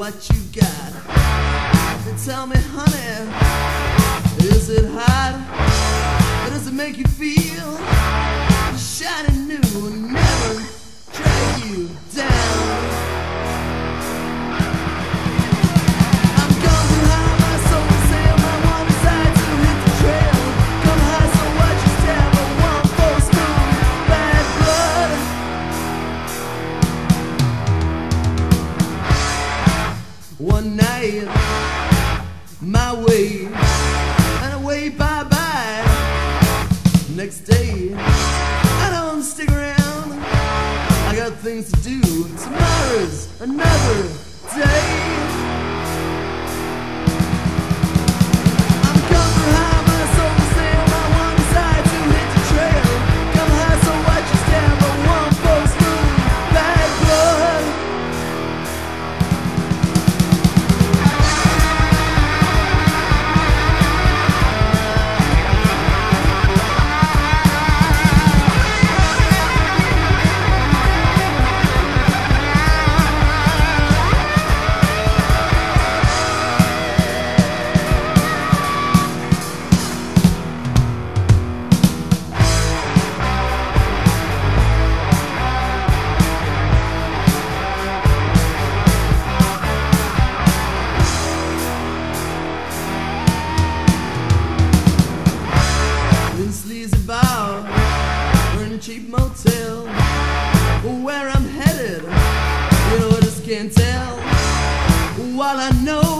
what you got. And tell me, honey, is it hot? Or does it make you feel shiny new and never drag you down? I'm gone too high, my soul is sail. My one desire to hit the trail. Come high, so watch your step. I want full smooth, bad blood. One night, my way, and away bye-bye. Next day, I don't stick around. I got things to do. Tomorrow's another day. I'm coming high, my soul is sail. My one desire to hit the trail. Come high, so watch your step. I want full smooth, bad blood. About we're in a cheap motel. Where I'm headed, you know, I just can't tell. While I know